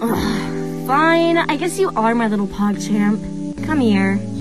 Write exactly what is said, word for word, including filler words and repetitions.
Ugh, fine, I guess you are my little Pogchamp. Come here.